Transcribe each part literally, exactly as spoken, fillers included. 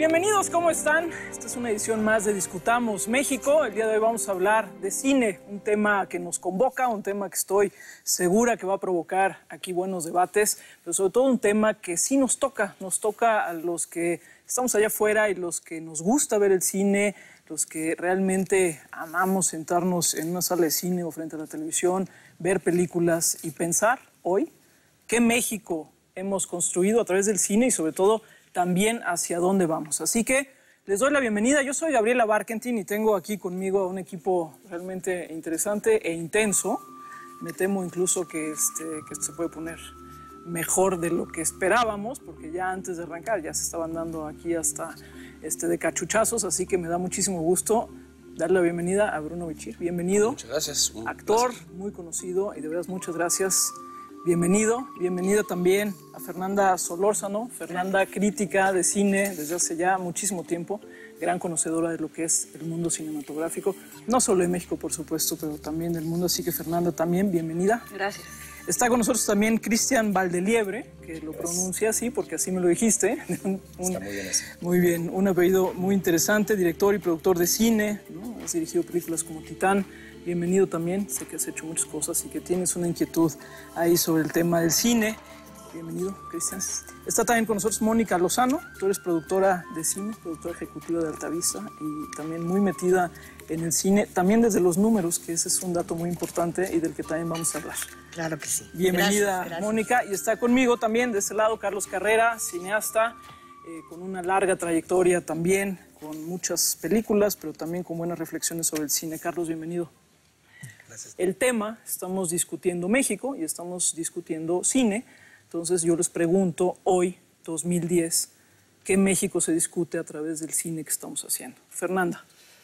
Bienvenidos, ¿cómo están? Esta es una edición más de Discutamos México. El día de hoy vamos a hablar de cine, un tema que nos convoca, un tema que estoy segura que va a provocar aquí buenos debates, pero sobre todo un tema que sí nos toca, nos toca a los que estamos allá afuera y los que nos gusta ver el cine, los que realmente amamos sentarnos en una sala de cine o frente a la televisión, ver películas y pensar hoy qué México hemos construido a través del cine y sobre todo también hacia dónde vamos. Así que les doy la bienvenida. Yo soy Gabriela Barkentin y tengo aquí conmigo a un equipo realmente interesante e intenso. Me temo incluso que, este, que esto se puede poner mejor de lo que esperábamos, porque ya antes de arrancar ya se estaban dando aquí hasta este, de cachuchazos, así que me da muchísimo gusto darle la bienvenida a Bruno Bichir. Bienvenido. Muchas gracias. Un actor placer. muy conocido y de verdad muchas gracias. Bienvenido, bienvenida también a Fernanda Solórzano, Fernanda crítica de cine desde hace ya muchísimo tiempo, gran conocedora de lo que es el mundo cinematográfico, no solo de México, por supuesto, pero también del mundo, así que Fernanda también, bienvenida. Gracias. Está con nosotros también Cristian Valdeliebre, que lo pronuncia así porque así me lo dijiste. un, Está muy bien así. Muy bien, un apellido muy interesante, director y productor de cine, ¿no? Has dirigido películas como Titán. Bienvenido también, sé que has hecho muchas cosas y que tienes una inquietud ahí sobre el tema del cine. Bienvenido, Cristian. Está también con nosotros Mónica Lozano, tú eres productora de cine, productora ejecutiva de Altavista y también muy metida en el cine, también desde los números, que ese es un dato muy importante y del que también vamos a hablar. Claro que sí. Bienvenida, Gracias, gracias. Mónica, y está conmigo también de este lado Carlos Carrera, cineasta, eh, con una larga trayectoria también, con muchas películas, pero también con buenas reflexiones sobre el cine. Carlos, bienvenido. Gracias. El tema, estamos discutiendo México y estamos discutiendo cine, entonces yo les pregunto hoy, dos mil diez, ¿qué México se discute a través del cine que estamos haciendo? Fernanda.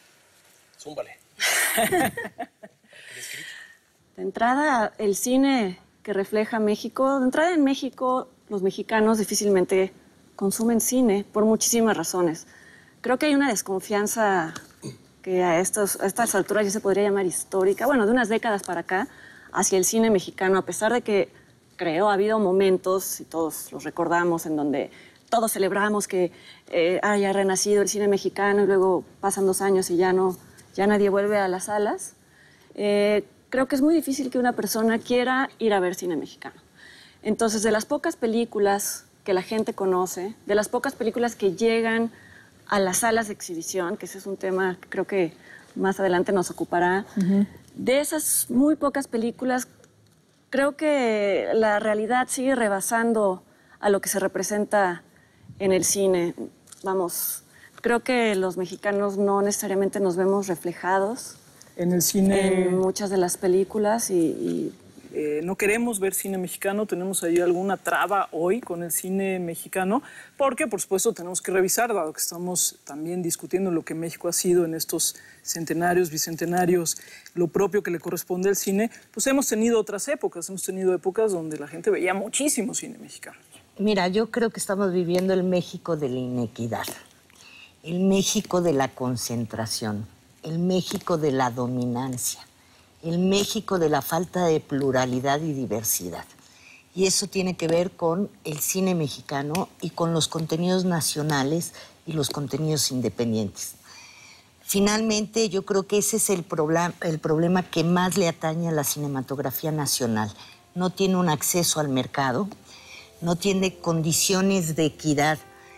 Zúmbale. De entrada, el cine que refleja México, de entrada en México, los mexicanos difícilmente consumen cine por muchísimas razones. Creo que hay una desconfianza que a, estos, a estas alturas ya se podría llamar histórica, bueno, de unas décadas para acá, hacia el cine mexicano, a pesar de que, creo, ha habido momentos, y todos los recordamos, en donde todos celebramos que eh, haya renacido el cine mexicano y luego pasan dos años y ya, no, ya nadie vuelve a las salas. Eh, creo que es muy difícil que una persona quiera ir a ver cine mexicano. Entonces, de las pocas películas que la gente conoce, de las pocas películas que llegan a las salas de exhibición, que ese es un tema que creo que más adelante nos ocupará. Uh-huh. De esas muy pocas películas, creo que la realidad sigue rebasando a lo que se representa en el cine. Vamos, creo que los mexicanos no necesariamente nos vemos reflejados en el cine, en muchas de las películas y... y Eh, no queremos ver cine mexicano, tenemos ahí alguna traba hoy con el cine mexicano, porque por supuesto tenemos que revisar, dado que estamos también discutiendo lo que México ha sido en estos centenarios, bicentenarios, lo propio que le corresponde al cine, pues hemos tenido otras épocas, hemos tenido épocas donde la gente veía muchísimo cine mexicano. Mira, yo creo que estamos viviendo el México de la inequidad, el México de la concentración, el México de la dominancia, el México de la falta de pluralidad y diversidad. Y eso tiene que ver con el cine mexicano y con los contenidos nacionales y los contenidos independientes. Finalmente, yo creo que ese es el, proble- el problema que más le atañe a la cinematografía nacional. No tiene un acceso al mercado, no tiene condiciones de equidad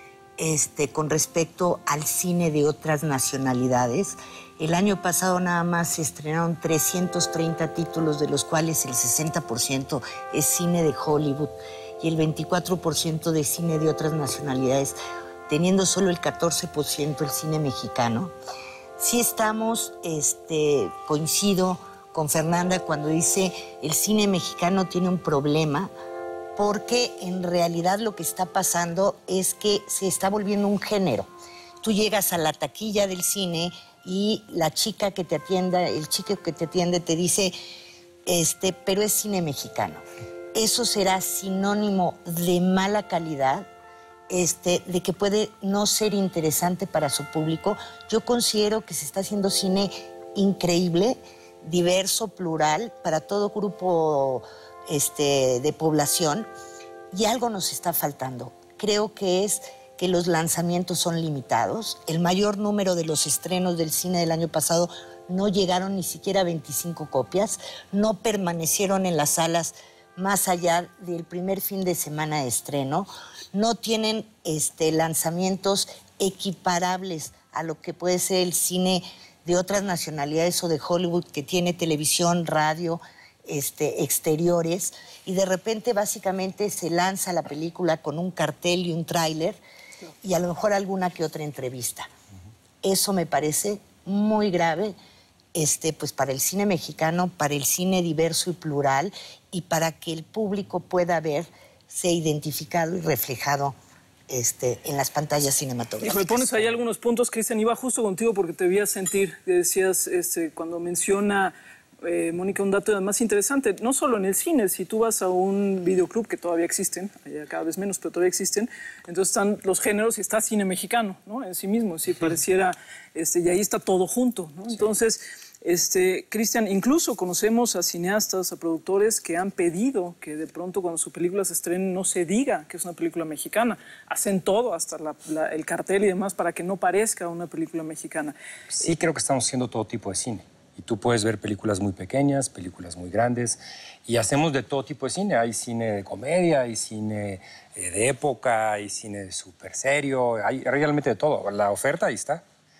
este, con respecto al cine de otras nacionalidades. El año pasado nada más se estrenaron trescientos treinta títulos, de los cuales el sesenta por ciento es cine de Hollywood y el veinticuatro por ciento de cine de otras nacionalidades, teniendo solo el catorce por ciento el cine mexicano. Sí estamos, este, coincido con Fernanda cuando dice el cine mexicano tiene un problema, porque en realidad lo que está pasando es que se está volviendo un género. Tú llegas a la taquilla del cine y la chica que te atienda, el chico que te atiende te dice, este, pero es cine mexicano. Eso será sinónimo de mala calidad, este, de que puede no ser interesante para su público. Yo considero que se está haciendo cine increíble, diverso, plural, para todo grupo este, de población, y algo nos está faltando. Creo que es que los lanzamientos son limitados. El mayor número de los estrenos del cine del año pasado no llegaron ni siquiera a veinticinco copias, no permanecieron en las salas más allá del primer fin de semana de estreno, no tienen este, lanzamientos equiparables a lo que puede ser el cine de otras nacionalidades o de Hollywood, que tiene televisión, radio, este, exteriores, y de repente básicamente se lanza la película con un cartel y un tráiler y a lo mejor alguna que otra entrevista. Eso me parece muy grave, este, pues para el cine mexicano, para el cine diverso y plural, y para que el público pueda verse identificado y reflejado este, en las pantallas cinematográficas. Y me pones ahí algunos puntos, Cristian, iba justo contigo porque te vi a sentir, que decías, este, cuando menciona eh, Mónica un dato además interesante, no solo en el cine, si tú vas a un videoclub, que todavía existen, allá cada vez menos, pero todavía existen, entonces están los géneros y está cine mexicano, ¿no? En sí mismo, si pareciera, este, y ahí está todo junto, ¿no? Entonces, este, Cristian, incluso conocemos a cineastas, a productores que han pedido que de pronto cuando su película se estrene no se diga que es una película mexicana. Hacen todo, hasta la, la, el cartel y demás, para que no parezca una película mexicana. Sí, creo que estamos haciendo todo tipo de cine. Y tú puedes ver películas muy pequeñas, películas muy grandes, y hacemos de todo tipo de cine. Hay cine de comedia, hay cine eh, de época, hay cine súper serio, hay realmente de todo. La oferta ahí está.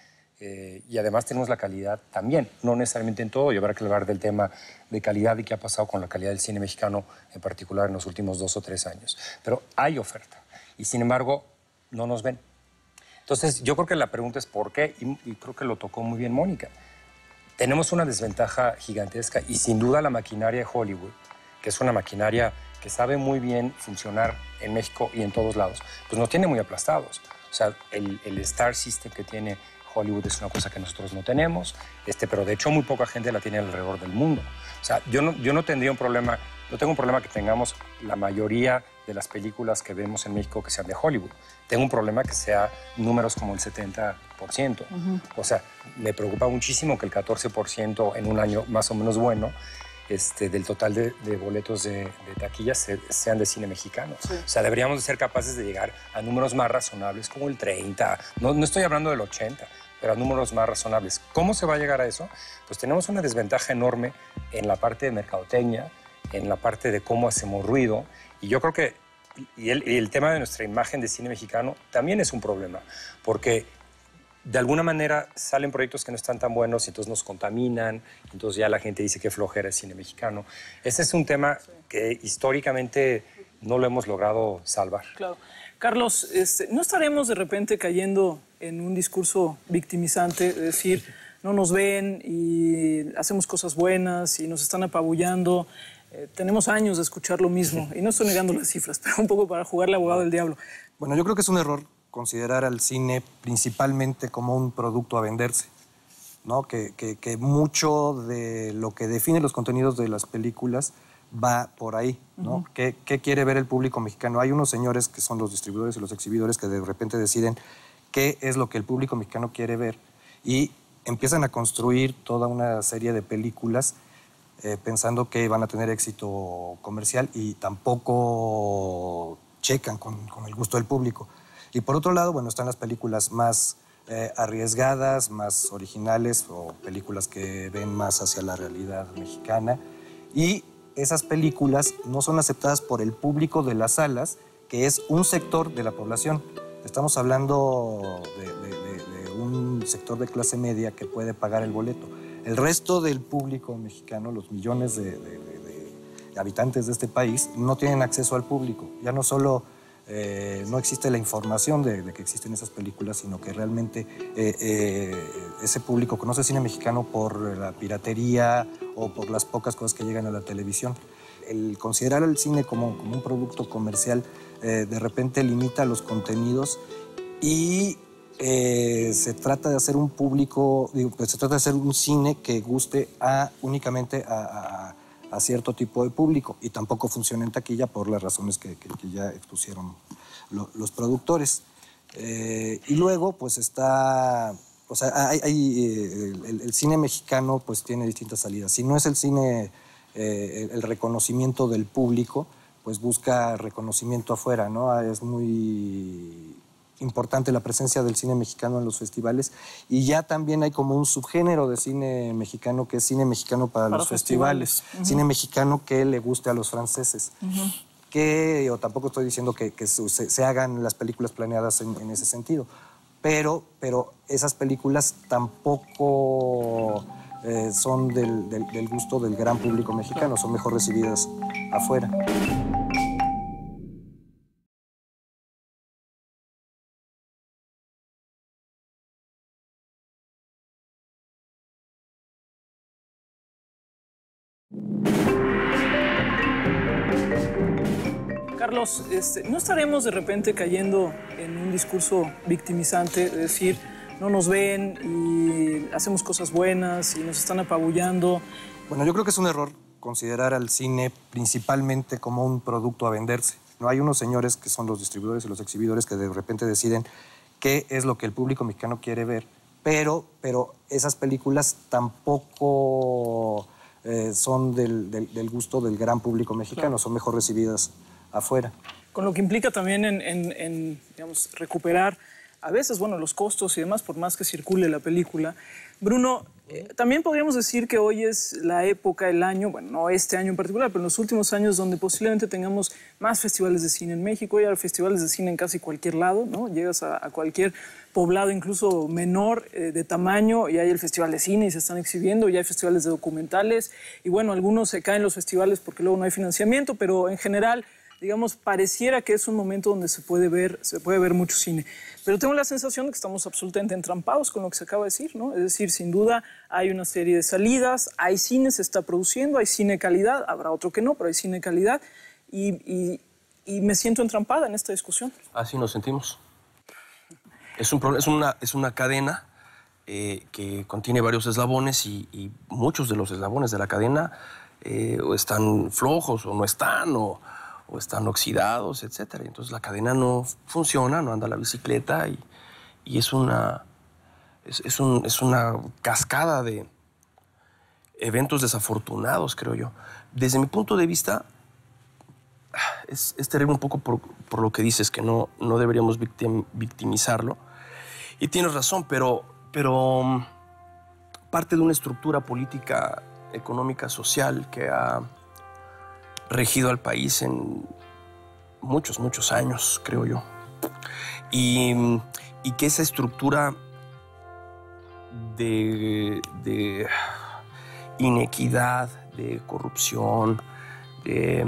Eh, y además tenemos la calidad también, no necesariamente en todo, y habrá que hablar del tema de calidad y qué ha pasado con la calidad del cine mexicano, en particular en los últimos dos o tres años. Pero hay oferta, y sin embargo, no nos ven. Entonces, yo creo que la pregunta es ¿por qué? Y, y creo que lo tocó muy bien Mónica. Tenemos una desventaja gigantesca, y sin duda la maquinaria de Hollywood, que es una maquinaria que sabe muy bien funcionar en México y en todos lados, pues nos tiene muy aplastados. O sea, el, el Star System que tiene Hollywood es una cosa que nosotros no tenemos, este, pero de hecho muy poca gente la tiene alrededor del mundo. O sea, yo no, yo no tendría un problema, no tengo un problema que tengamos la mayoría de las películas que vemos en México que sean de Hollywood. Tengo un problema que sea números como el setenta por ciento. Uh-huh. O sea, me preocupa muchísimo que el catorce por ciento en un año más o menos bueno este, del total de, de boletos de, de taquillas se, sean de cine mexicano. Sí. O sea, deberíamos de ser capaces de llegar a números más razonables como el treinta, no, no estoy hablando del ochenta, pero a números más razonables. ¿Cómo se va a llegar a eso? Pues tenemos una desventaja enorme en la parte de mercadotecnia, en la parte de cómo hacemos ruido, y yo creo que y el, y el tema de nuestra imagen de cine mexicano también es un problema, porque de alguna manera salen proyectos que no están tan buenos y entonces nos contaminan, entonces ya la gente dice que flojera el cine mexicano. Ese es un tema que históricamente no lo hemos logrado salvar. Claro. Carlos, este, ¿no estaremos de repente cayendo en un discurso victimizante, es decir, no nos ven y hacemos cosas buenas y nos están apabullando? Eh, tenemos años de escuchar lo mismo, y no estoy negando las cifras, pero un poco para jugarle abogado del diablo. Bueno, yo creo que es un error considerar al cine principalmente como un producto a venderse, ¿no? Que, que, que mucho de lo que define los contenidos de las películas va por ahí, ¿no? Uh-huh. ¿Qué, ¿Qué quiere ver el público mexicano? Hay unos señores que son los distribuidores y los exhibidores que de repente deciden qué es lo que el público mexicano quiere ver y empiezan a construir toda una serie de películas eh, pensando que van a tener éxito comercial y tampoco checan con, con el gusto del público. Y por otro lado, bueno, están las películas más eh, arriesgadas, más originales, o películas que ven más hacia la realidad mexicana. Y esas películas no son aceptadas por el público de las salas, que es un sector de la población. Estamos hablando de, de, de, de un sector de clase media que puede pagar el boleto. El resto del público mexicano, los millones de, de, de, de habitantes de este país, no tienen acceso al público. Ya no solo eh, no existe la información de, de que existen esas películas, sino que realmente eh, eh, ese público conoce cine mexicano por la piratería o por las pocas cosas que llegan a la televisión. El considerar el cine como, como un producto comercial eh, de repente limita los contenidos y eh, se trata de hacer un público, digo, pues se trata de hacer un cine que guste a, únicamente a, a, a cierto tipo de público, y tampoco funciona en taquilla por las razones que, que, que ya expusieron lo, los productores. Eh, y luego pues está, o sea, hay, hay, el, el cine mexicano pues tiene distintas salidas. Si no es el cine, eh, el, el reconocimiento del público, pues busca reconocimiento afuera, ¿no? Es muy importante la presencia del cine mexicano en los festivales y ya también hay como un subgénero de cine mexicano que es cine mexicano para, para los festivales, festivales. Uh-huh. Cine mexicano que le guste a los franceses. Uh-huh. Que yo tampoco estoy diciendo que, que se, se hagan las películas planeadas en, en ese sentido, pero, pero esas películas tampoco eh, son del, del, del gusto del gran público mexicano, son mejor recibidas afuera. Carlos, este, ¿no estaremos de repente cayendo en un discurso victimizante? De decir, no nos ven y hacemos cosas buenas y nos están apabullando. Bueno, yo creo que es un error considerar al cine principalmente como un producto a venderse. No hay unos señores que son los distribuidores y los exhibidores que de repente deciden qué es lo que el público mexicano quiere ver, pero, pero esas películas tampoco eh, son del, del, del gusto del gran público mexicano, claro. Son mejor recibidas afuera. Con lo que implica también en, en, en digamos, recuperar a veces, bueno, los costos y demás, por más que circule la película. Bruno, eh, también podríamos decir que hoy es la época, el año, bueno, no este año en particular, pero en los últimos años donde posiblemente tengamos más festivales de cine en México. Hoy hay festivales de cine en casi cualquier lado, ¿no? Llegas a, a cualquier poblado, incluso menor eh, de tamaño, y hay el festival de cine y se están exhibiendo, y hay festivales de documentales, y bueno, algunos se caen los festivales porque luego no hay financiamiento, pero en general, digamos, pareciera que es un momento donde se puede ver, se puede ver mucho cine. Pero tengo la sensación de que estamos absolutamente entrampados con lo que se acaba de decir, ¿no? Es decir, sin duda hay una serie de salidas, hay cine, se está produciendo, hay cine de calidad, habrá otro que no, pero hay cine de calidad, y, y, y me siento entrampada en esta discusión. Así nos sentimos. Es, un, es, una, es una cadena eh, que contiene varios eslabones y, y muchos de los eslabones de la cadena eh, o están flojos o no están, o... o están oxidados, etcétera. Entonces la cadena no funciona, no anda la bicicleta y, y es, una, es, es, un, es una cascada de eventos desafortunados, creo yo. Desde mi punto de vista, es, es terrible un poco por, por lo que dices, que no, no deberíamos victim, victimizarlo. Y tienes razón, pero, pero parte de una estructura política, económica, social que ha regido al país en muchos, muchos años, creo yo. Y, y que esa estructura de, de inequidad, de corrupción, de,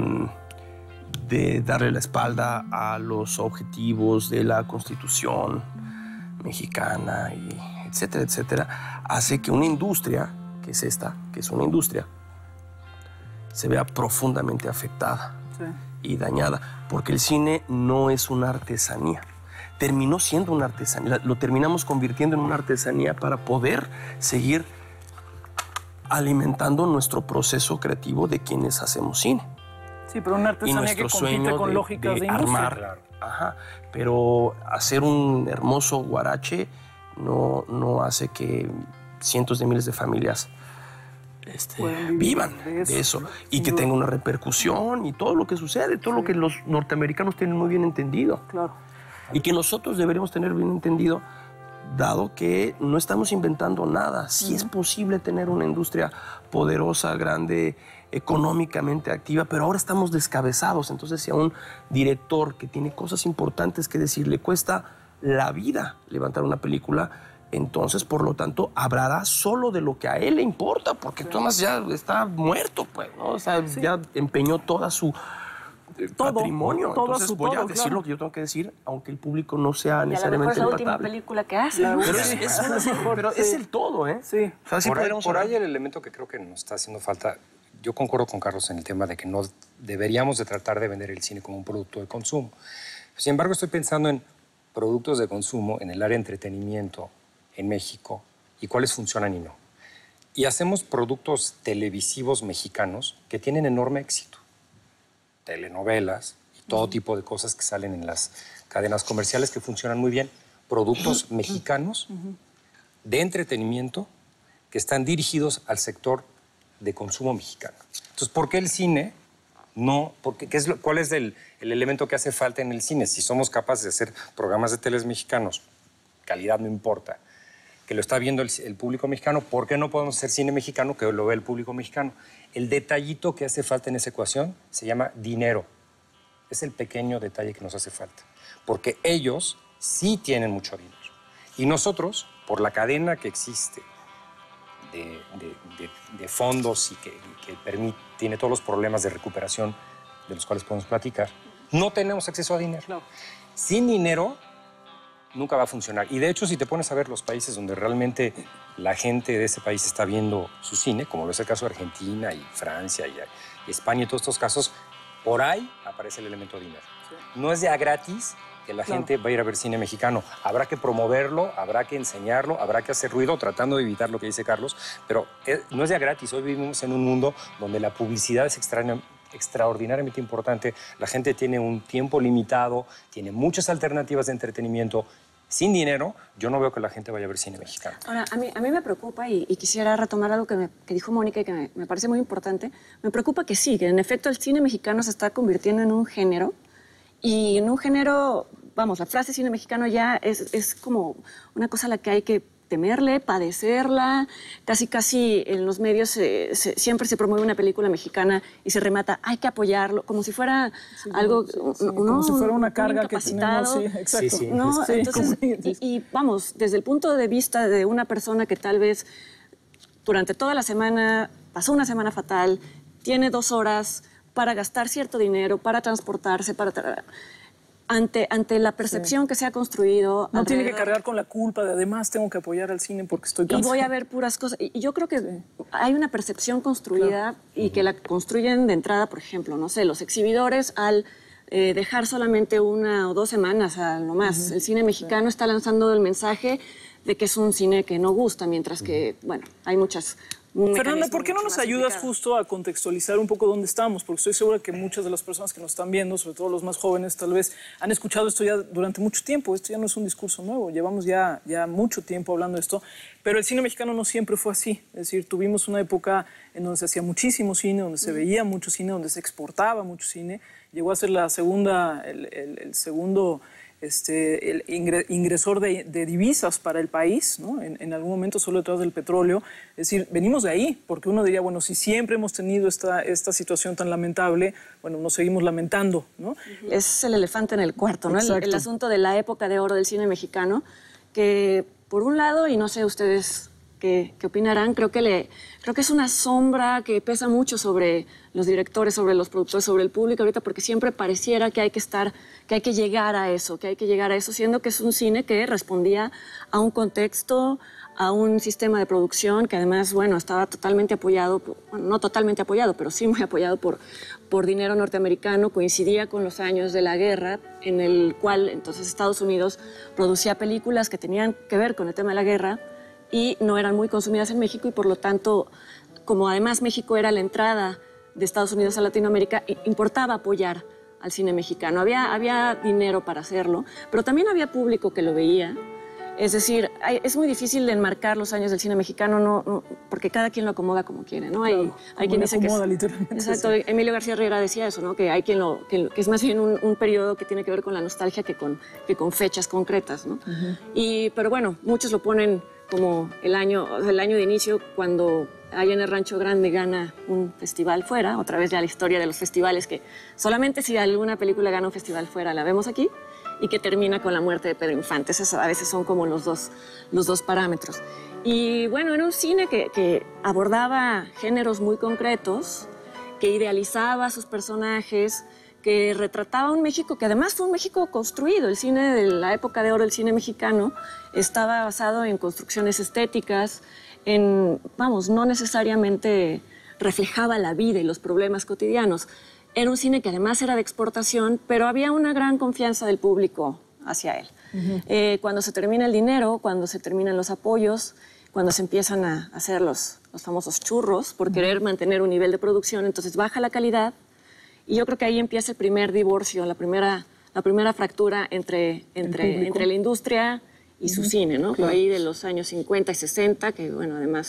de darle la espalda a los objetivos de la Constitución mexicana, y etcétera, etcétera, hace que una industria, que es esta, que es una industria, se vea profundamente afectada, sí, y dañada, porque el cine no es una artesanía. Terminó siendo una artesanía, lo terminamos convirtiendo en una artesanía para poder seguir alimentando nuestro proceso creativo de quienes hacemos cine. Sí, pero una artesanía que compite con de, lógicas de, de industria. Armar, ajá, pero hacer un hermoso guarache no, no hace que cientos de miles de familias Este, vivan de eso, de eso y que duda. tenga una repercusión y todo lo que sucede, todo sí. lo que los norteamericanos tienen muy bien entendido. Claro. Y que nosotros deberíamos tener bien entendido, dado que no estamos inventando nada. Sí, uh-huh. es posible tener una industria poderosa, grande, económicamente activa, pero ahora estamos descabezados. Entonces, si a un director que tiene cosas importantes que decir le cuesta la vida levantar una película, entonces, por lo tanto, hablará solo de lo que a él le importa, porque sí. Thomas ya está muerto, pues, ¿no? O sea, sí. ya empeñó toda su eh, todo, patrimonio. Todo entonces, voy todo, a decir claro. lo que yo tengo que decir, aunque el público no sea y necesariamente a lo mejor es la última película que hace. La pero es, es, es, pero sí. es el todo, ¿eh? Sí. O sea, sí por, ahí, por ahí el elemento que creo que nos está haciendo falta, yo concuerdo con Carlos en el tema de que no deberíamos de tratar de vender el cine como un producto de consumo. Sin embargo, estoy pensando en productos de consumo en el área de entretenimiento en México y cuáles funcionan y no. Y hacemos productos televisivos mexicanos que tienen enorme éxito. Telenovelas y todo uh-huh. tipo de cosas que salen en las cadenas comerciales que funcionan muy bien. Productos uh-huh. mexicanos uh-huh. de entretenimiento que están dirigidos al sector de consumo mexicano. Entonces, ¿por qué el cine No, porque ¿qué es lo, ¿cuál es el, el elemento que hace falta en el cine? Si somos capaces de hacer programas de teles mexicanos, calidad no importa, que lo está viendo el, el público mexicano, ¿por qué no podemos hacer cine mexicano que lo ve el público mexicano? El detallito que hace falta en esa ecuación se llama dinero. Es el pequeño detalle que nos hace falta. Porque ellos sí tienen mucho dinero. Y nosotros, por la cadena que existe de, de, de, de fondos y que, que permite, tiene todos los problemas de recuperación de los cuales podemos platicar, no tenemos acceso a dinero. No. Sin dinero nunca va a funcionar. Y de hecho, si te pones a ver los países donde realmente la gente de ese país está viendo su cine, como lo es el caso de Argentina y Francia y, y España y todos estos casos, por ahí aparece el elemento dinero. Sí. No es de a gratis que la claro. gente va a ir a ver cine mexicano. Habrá que promoverlo, habrá que enseñarlo, habrá que hacer ruido, tratando de evitar lo que dice Carlos, pero es, no es de a gratis. Hoy vivimos en un mundo donde la publicidad es extraña, extraordinariamente importante. La gente tiene un tiempo limitado, tiene muchas alternativas de entretenimiento. Sin dinero, yo no veo que la gente vaya a ver cine mexicano. Ahora, a mí, a mí me preocupa, y, y quisiera retomar algo que, me, que dijo Mónica y que me, me parece muy importante. Me preocupa que sí, que en efecto el cine mexicano se está convirtiendo en un género, y en un género, vamos, la frase cine mexicano ya es, es como una cosa a la que hay que temerle, padecerla. Casi, casi en los medios se, se, siempre se promueve una película mexicana y se remata, hay que apoyarlo, como si fuera sí, algo, sí, sí, no, como si fuera una carga que tenemos, sí, exacto. Sí, sí, ¿no? sí, Entonces, y, y vamos, desde el punto de vista de una persona que tal vez durante toda la semana pasó una semana fatal, tiene dos horas para gastar cierto dinero, para transportarse, para... Tra Ante, ante la percepción sí. que se ha construido... No tiene que cargar con la culpa de además tengo que apoyar al cine porque estoy cansado. Y voy a ver puras cosas. Y yo creo que sí. hay una percepción construida claro. y que la construyen de entrada, por ejemplo, no sé, los exhibidores al eh, dejar solamente una o dos semanas a lo más. Uh-huh. El cine mexicano sí. está lanzando el mensaje de que es un cine que no gusta, mientras que, bueno, hay muchas... Fernanda, ¿por qué no nos ayudas justo a contextualizar un poco dónde estamos? Porque estoy segura que muchas de las personas que nos están viendo, sobre todo los más jóvenes, tal vez han escuchado esto ya durante mucho tiempo. Esto ya no es un discurso nuevo, llevamos ya, ya mucho tiempo hablando de esto. Pero el cine mexicano no siempre fue así. Es decir, tuvimos una época en donde se hacía muchísimo cine, donde se veía mucho cine, donde se exportaba mucho cine. Llegó a ser la segunda, el, el, el segundo... Este, el ingresor de, de divisas para el país, ¿no? en, en algún momento solo detrás del petróleo. Es decir, venimos de ahí, porque uno diría, bueno, si siempre hemos tenido esta, esta situación tan lamentable, bueno, nos seguimos lamentando, ¿no? Es el elefante en el cuarto, ¿no? El, el asunto de la época de oro del cine mexicano, que por un lado, y no sé ustedes qué, qué opinarán, creo que, le, creo que es una sombra que pesa mucho sobre los directores, sobre los productores, sobre el público ahorita, porque siempre pareciera que hay que estar, que hay que llegar a eso, que hay que llegar a eso, siendo que es un cine que respondía a un contexto, a un sistema de producción que además, bueno, estaba totalmente apoyado, bueno, no totalmente apoyado, pero sí muy apoyado por, por dinero norteamericano, coincidía con los años de la guerra, en el cual entonces Estados Unidos producía películas que tenían que ver con el tema de la guerra y no eran muy consumidas en México, y por lo tanto, como además México era la entrada de Estados Unidos a Latinoamérica, importaba apoyar al cine mexicano. Había, había dinero para hacerlo, pero también había público que lo veía. Es decir, hay, es muy difícil de enmarcar los años del cine mexicano, no, no, porque cada quien lo acomoda como quiere, ¿no? Hay, claro, hay quien dice acomoda, que es, literalmente. Exacto, sí. Emilio García Herrera decía eso, ¿no? Que hay quien lo, que, que es más bien un, un periodo que tiene que ver con la nostalgia que con, que con fechas concretas, ¿no? Uh-huh. Y, pero bueno, muchos lo ponen como el año, el año de inicio, cuando allá en el Rancho Grande gana un festival fuera, otra vez ya la historia de los festivales, que solamente si alguna película gana un festival fuera la vemos aquí, y que termina con la muerte de Pedro Infante. Esos a veces son como los dos, los dos parámetros. Y bueno, era un cine que, que abordaba géneros muy concretos, que idealizaba a sus personajes, que retrataba un México que además fue un México construido. El cine de la época de oro, el cine mexicano, estaba basado en construcciones estéticas, en, vamos, no necesariamente reflejaba la vida y los problemas cotidianos. Era un cine que además era de exportación, pero había una gran confianza del público hacia él. Uh-huh. eh, cuando se termina el dinero, cuando se terminan los apoyos, cuando se empiezan a hacer los, los famosos churros por uh-huh. querer mantener un nivel de producción, entonces baja la calidad, y yo creo que ahí empieza el primer divorcio, la primera, la primera fractura entre, entre, entre la industria y uh-huh. su cine, ¿no? Claro. Por ahí de los años cincuenta y sesenta, que bueno, además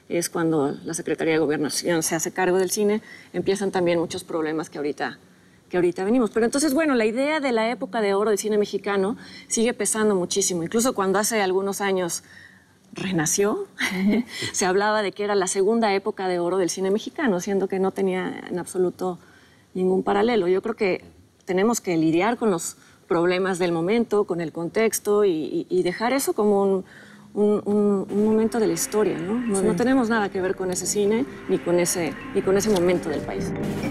es cuando la Secretaría de Gobernación se hace cargo del cine, empiezan también muchos problemas que ahorita, que ahorita venimos. Pero entonces, bueno, la idea de la época de oro del cine mexicano sigue pesando muchísimo. Incluso cuando hace algunos años renació, se hablaba de que era la segunda época de oro del cine mexicano, siendo que no tenía en absoluto ningún paralelo. Yo creo que tenemos que lidiar con los problemas del momento, con el contexto y, y, y dejar eso como un... Un, un, un momento de la historia, ¿no? No, sí. no tenemos nada que ver con ese cine ni con ese, ni con ese momento del país.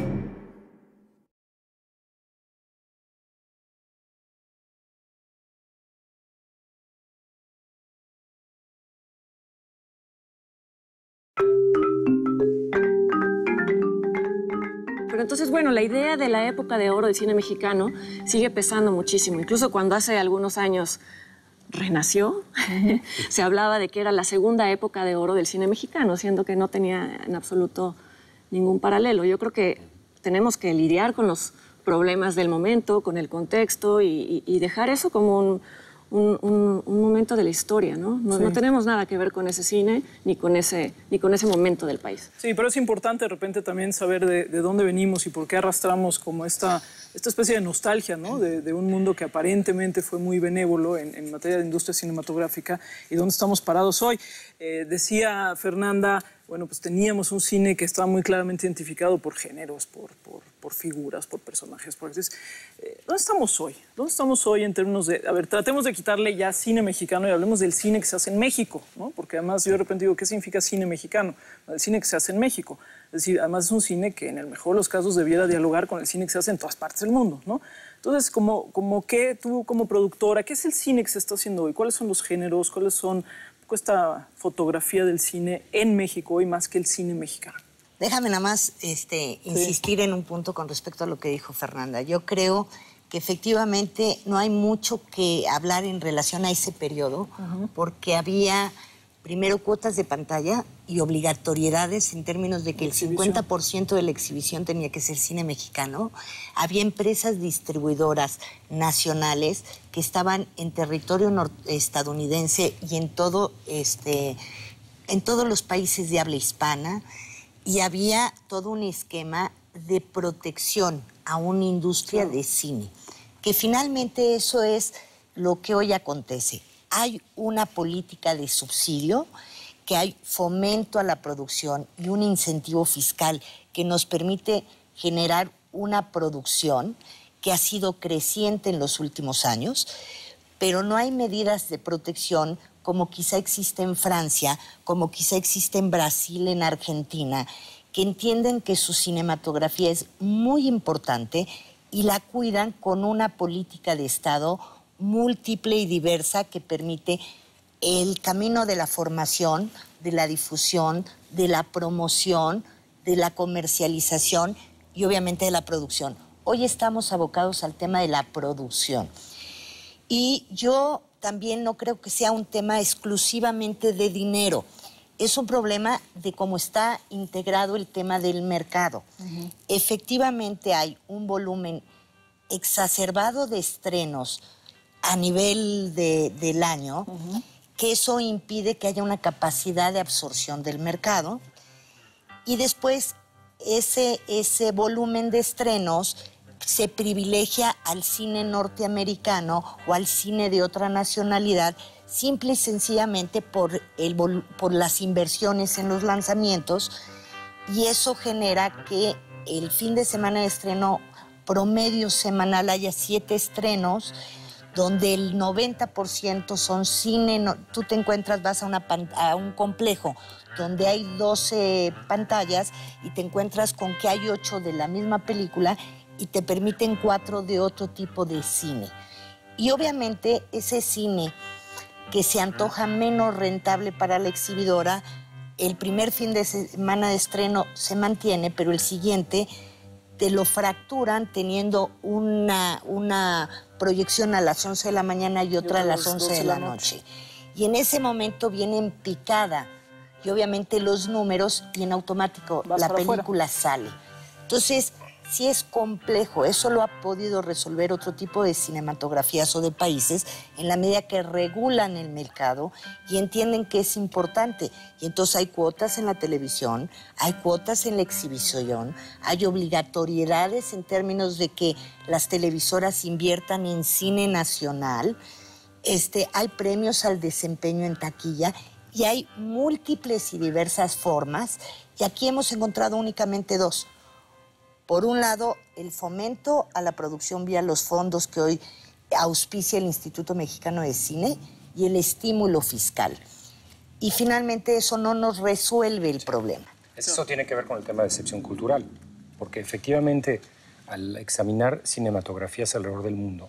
Pero entonces, bueno, la idea de la época de oro del cine mexicano sigue pesando muchísimo. Incluso cuando hace algunos años renació, se hablaba de que era la segunda época de oro del cine mexicano, siendo que no tenía en absoluto ningún paralelo. Yo creo que tenemos que lidiar con los problemas del momento, con el contexto y, y, y dejar eso como un, un, un, un momento de la historia, ¿no? No, sí. no tenemos nada que ver con ese cine ni con ese, ni con ese momento del país. Sí, pero es importante de repente también saber de, de dónde venimos y por qué arrastramos como esta... esta especie de nostalgia, ¿no? De, de un mundo que aparentemente fue muy benévolo en, en materia de industria cinematográfica y dónde estamos parados hoy. Eh, decía Fernanda, bueno, pues teníamos un cine que estaba muy claramente identificado por géneros, por, por, por figuras, por personajes, por actrices. Eh, ¿Dónde estamos hoy? ¿Dónde estamos hoy en términos de... A ver, tratemos de quitarle ya cine mexicano y hablemos del cine que se hace en México, ¿no? Porque además yo de repente digo, ¿qué significa cine mexicano? El cine que se hace en México. Es decir, además es un cine que en el mejor de los casos debiera dialogar con el cine que se hace en todas partes del mundo, ¿no? Entonces, como, como que tú como productora, ¿qué es el cine que se está haciendo hoy? ¿Cuáles son los géneros? ¿Cuáles son esta fotografía del cine en México hoy más que el cine mexicano? Déjame nada más este, insistir sí. en un punto con respecto a lo que dijo Fernanda. Yo creo que efectivamente no hay mucho que hablar en relación a ese periodo, uh-huh. porque había... primero, cuotas de pantalla y obligatoriedades en términos de que el cincuenta por ciento de la exhibición tenía que ser cine mexicano. Había empresas distribuidoras nacionales que estaban en territorio estadounidense y en, todo, este, en todos los países de habla hispana. Y había todo un esquema de protección a una industria de cine. Que finalmente eso es lo que hoy acontece. Hay una política de subsidio, que hay fomento a la producción y un incentivo fiscal que nos permite generar una producción que ha sido creciente en los últimos años, pero no hay medidas de protección como quizá existe en Francia, como quizá existe en Brasil, en Argentina, que entienden que su cinematografía es muy importante y la cuidan con una política de Estado múltiple y diversa que permite el camino de la formación, de la difusión, de la promoción, de la comercialización y obviamente de la producción. Hoy estamos abocados al tema de la producción. Y yo también no creo que sea un tema exclusivamente de dinero. Es un problema de cómo está integrado el tema del mercado. Uh-huh. Efectivamente hay un volumen exacerbado de estrenos a nivel de, del año, uh-huh. que eso impide que haya una capacidad de absorción del mercado. Y después ese, ese volumen de estrenos se privilegia al cine norteamericano o al cine de otra nacionalidad, simple y sencillamente por, el, por las inversiones en los lanzamientos, y eso genera que el fin de semana de estreno promedio semanal haya siete estrenos, donde el noventa por ciento son cine. No, tú te encuentras, vas a, una, a un complejo donde hay doce pantallas y te encuentras con que hay ocho de la misma película y te permiten cuatro de otro tipo de cine. Y obviamente ese cine que se antoja menos rentable para la exhibidora, el primer fin de semana de estreno se mantiene, pero el siguiente te lo fracturan teniendo una, una proyección a las once de la mañana y otra a las once de la noche. Y en ese momento viene en picada y obviamente los números y en automático la película sale. Entonces, sí es complejo. Eso lo ha podido resolver otro tipo de cinematografías o de países en la medida que regulan el mercado y entienden que es importante. Y entonces hay cuotas en la televisión, hay cuotas en la exhibición, hay obligatoriedades en términos de que las televisoras inviertan en cine nacional, este, hay premios al desempeño en taquilla y hay múltiples y diversas formas. Y aquí hemos encontrado únicamente dos. Por un lado, el fomento a la producción vía los fondos que hoy auspicia el Instituto Mexicano de Cine y el estímulo fiscal. Y finalmente eso no nos resuelve el problema. Eso tiene que ver con el tema de excepción cultural, porque efectivamente al examinar cinematografías alrededor del mundo,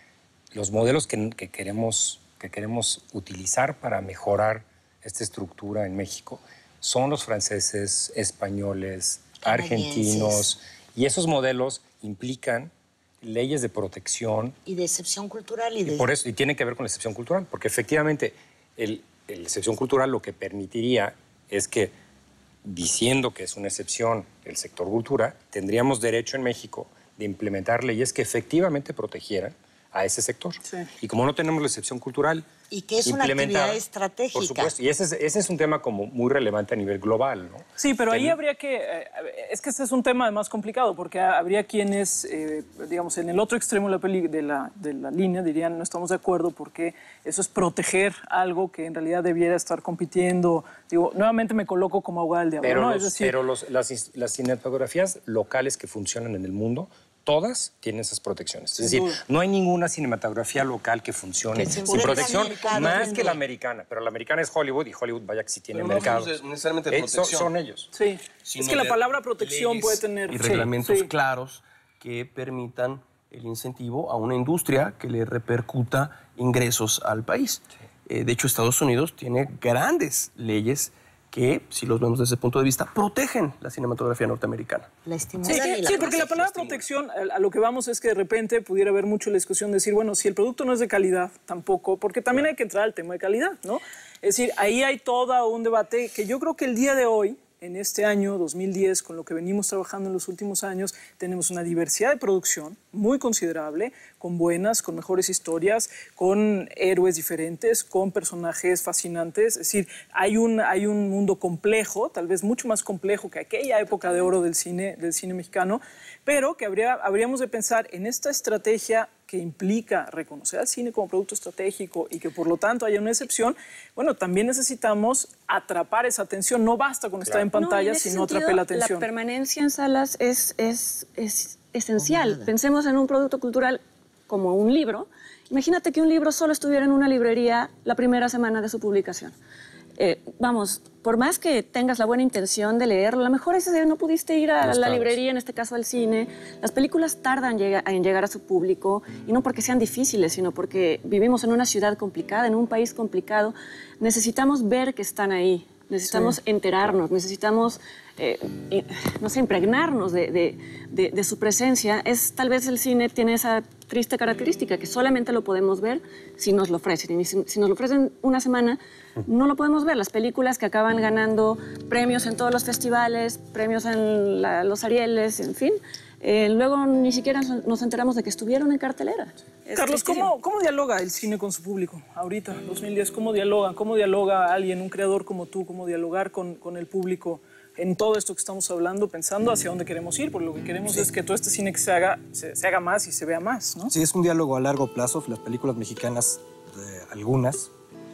los modelos que, que, queremos, que queremos utilizar para mejorar esta estructura en México son los franceses, españoles, argentinos, y esos modelos implican leyes de protección. Y de excepción cultural. Y, de... y por eso, y tiene que ver con la excepción cultural, porque efectivamente el, el excepción cultural lo que permitiría es que, diciendo que es una excepción el sector cultura, tendríamos derecho en México de implementar leyes que efectivamente protegieran a ese sector. Sí. Y como no tenemos la excepción cultural y que es una actividad estratégica. Por supuesto, y ese es, ese es un tema como muy relevante a nivel global, ¿no? Sí, pero Ten... ahí habría que... Eh, es que ese es un tema además complicado, porque habría quienes, eh, digamos, en el otro extremo de la, peli, de, la, de la línea dirían no estamos de acuerdo porque eso es proteger algo que en realidad debiera estar compitiendo. Digo, nuevamente me coloco como abogada del diablo, pero ¿no? Los, es decir, pero los, las, las cinematografías locales que funcionan en el mundo, todas tienen esas protecciones. Es decir, no hay ninguna cinematografía local que funcione que sin protección más que la americana. Pero la americana es Hollywood y Hollywood, vaya que sí tiene pero mercado. No necesariamente protección. Son, son ellos. Sí. Sino es que la palabra protección puede tener... Y reglamentos sí. claros que permitan el incentivo a una industria que le repercuta ingresos al país. Sí. Eh, de hecho, Estados Unidos tiene grandes leyes que, si los vemos desde ese punto de vista, protegen la cinematografía norteamericana. La sí, sí, sí, porque la palabra protección, a lo que vamos es que de repente pudiera haber mucho la discusión de decir, bueno, si el producto no es de calidad, tampoco, porque también hay que entrar al tema de calidad, ¿no? Es decir, ahí hay todo un debate que yo creo que el día de hoy, en este año dos mil diez, con lo que venimos trabajando en los últimos años, tenemos una diversidad de producción muy considerable, con buenas, con mejores historias, con héroes diferentes, con personajes fascinantes. Es decir, hay un, hay un mundo complejo, tal vez mucho más complejo que aquella época de oro del cine, del cine mexicano, pero que habría, habríamos de pensar en esta estrategia que implica reconocer al cine como producto estratégico y que por lo tanto haya una excepción. Bueno, también necesitamos atrapar esa atención. No basta con claro. estar en pantalla, no, en sino atrapar la atención. La permanencia en salas es, es, es esencial. Oh, Pensemos en un producto cultural como un libro. Imagínate que un libro solo estuviera en una librería la primera semana de su publicación. Eh, vamos, por más que tengas la buena intención de leerlo, a lo mejor ese día no pudiste ir a la librería, en este caso al cine. Las películas tardan llega, en llegar a su público, y no porque sean difíciles, sino porque vivimos en una ciudad complicada, en un país complicado. Necesitamos ver que están ahí, necesitamos sí. enterarnos, necesitamos, eh, eh, no sé, impregnarnos de, de, de, de su presencia. Es, tal vez el cine tiene esa triste característica, que solamente lo podemos ver si nos lo ofrecen. Y si, si nos lo ofrecen una semana, no lo podemos ver. Las películas que acaban ganando premios en todos los festivales, premios en la, los Arieles, en fin, eh, luego ni siquiera nos enteramos de que estuvieron en cartelera. Es Carlos, ¿cómo, ¿cómo dialoga el cine con su público ahorita, dos mil diez? ¿Cómo dialoga? ¿Cómo dialoga alguien, un creador como tú, cómo dialogar con, con el público en todo esto que estamos hablando, pensando hacia dónde queremos ir? Porque lo que queremos sí. es que todo este cine que se haga, se, se haga más y se vea más, ¿no? Sí, es un diálogo a largo plazo. Las películas mexicanas, eh, algunas,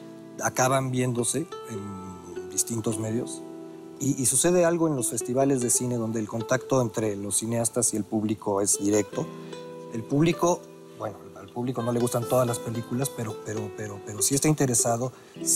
acaban viéndose en distintos medios. Y, y sucede algo en los festivales de cine donde el contacto entre los cineastas y el público es directo. El público, bueno, al público no le gustan todas las películas, pero, pero, pero, pero sí está interesado,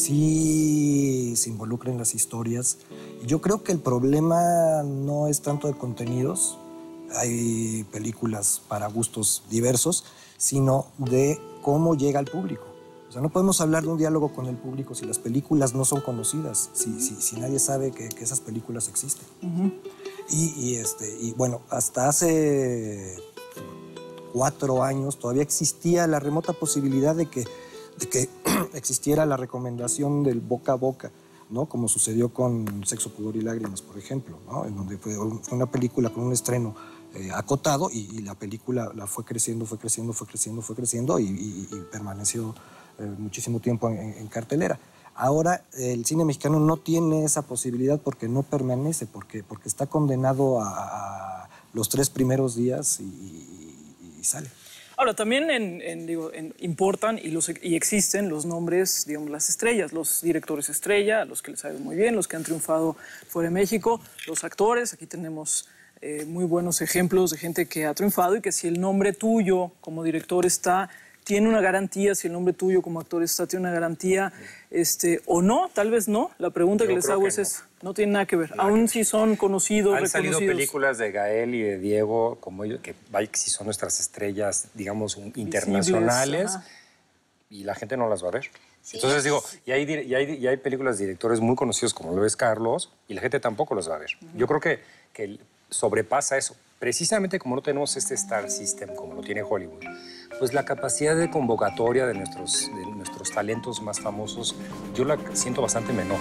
sí se involucra en las historias. Y yo creo que el problema no es tanto de contenidos, hay películas para gustos diversos, sino de cómo llega al público. O sea, no podemos hablar de un diálogo con el público si las películas no son conocidas, si, si, si nadie sabe que, que esas películas existen. Uh-huh. y, y, este, y bueno, hasta hace cuatro años todavía existía la remota posibilidad de que, de que existiera la recomendación del boca a boca, ¿no? Como sucedió con Sexo, Pudor y Lágrimas, por ejemplo, ¿no? En donde fue, fue una película con un estreno eh, acotado y, y la película la fue creciendo, fue creciendo, fue creciendo, fue creciendo y, y, y permaneció eh, muchísimo tiempo en, en cartelera. Ahora el cine mexicano no tiene esa posibilidad porque no permanece, porque, porque está condenado a, a los tres primeros días y, y, y sale. Ahora, también en, en, digo, en, importan y, los, y existen los nombres, digamos, las estrellas, los directores estrella, los que les saben muy bien, los que han triunfado fuera de México, los actores. Aquí tenemos eh, muy buenos ejemplos de gente que ha triunfado y que si el nombre tuyo como director está, tiene una garantía, si el nombre tuyo como actor está, tiene una garantía, este, o no, tal vez no. La pregunta Yo que les hago es, no. es, no tiene nada que ver. Nada Aún si son conocidos, Han reconocidos. salido películas de Gael y de Diego, como ellos, que si son nuestras estrellas, digamos, internacionales, y la gente no las va a ver. Sí, Entonces digo, y hay, y, hay, y hay películas de directores muy conocidos como lo es Carlos, y la gente tampoco los va a ver. Uh-huh. Yo creo que, que sobrepasa eso. Precisamente como no tenemos este Star System, como lo tiene Hollywood, pues la capacidad de convocatoria de nuestros, de nuestros talentos más famosos, yo la siento bastante menor.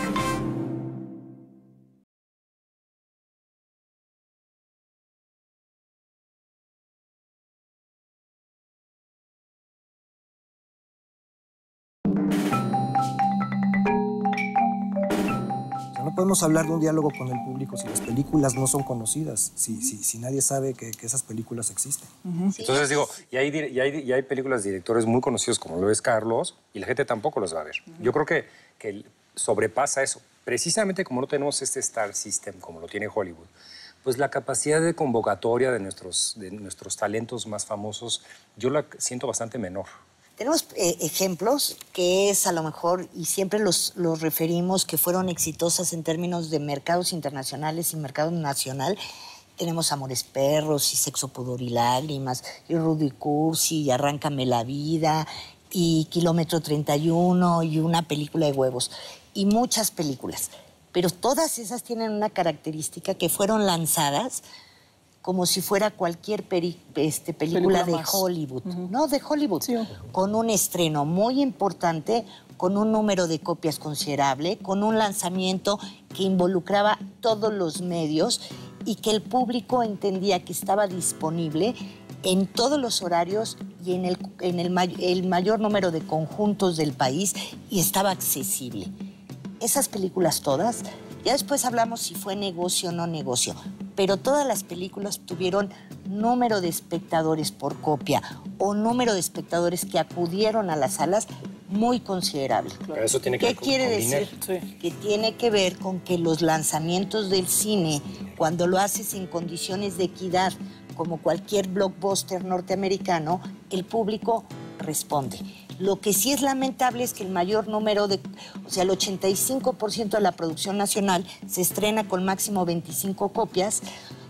No podemos hablar de un diálogo con el público si las películas no son conocidas, si, si, si nadie sabe que, que esas películas existen. Uh-huh. Sí. Entonces digo, y hay, y, hay, y hay películas de directores muy conocidos como lo es Carlos, y la gente tampoco los va a ver. Uh-huh. Yo creo que, que sobrepasa eso. Precisamente como no tenemos este Star System, como lo tiene Hollywood, pues la capacidad de convocatoria de nuestros, de nuestros talentos más famosos, yo la siento bastante menor. Tenemos eh, ejemplos que es a lo mejor, y siempre los, los referimos, que fueron exitosas en términos de mercados internacionales y mercado nacional. Tenemos Amores Perros y Sexo, Pudor y Lágrimas, y Rudy Cursi, y Arráncame la Vida, y Kilómetro treinta y uno, y una película de huevos, y muchas películas. Pero todas esas tienen una característica que fueron lanzadas como si fuera cualquier peri, este, película, película de más. Hollywood. Uh-huh. No, de Hollywood. Sí. Con un estreno muy importante, con un número de copias considerable, con un lanzamiento que involucraba todos los medios y que el público entendía que estaba disponible en todos los horarios y en el, en el, may, el mayor número de conjuntos del país y estaba accesible. Esas películas todas, ya después hablamos si fue negocio o no negocio, pero todas las películas tuvieron número de espectadores por copia o número de espectadores que acudieron a las salas muy considerable. Pero eso tiene que ¿Qué ver quiere con decir? Sí. Que tiene que ver con que los lanzamientos del cine, cuando lo haces en condiciones de equidad, como cualquier blockbuster norteamericano, el público responde. Lo que sí es lamentable es que el mayor número de, o sea, el ochenta y cinco por ciento de la producción nacional se estrena con máximo veinticinco copias,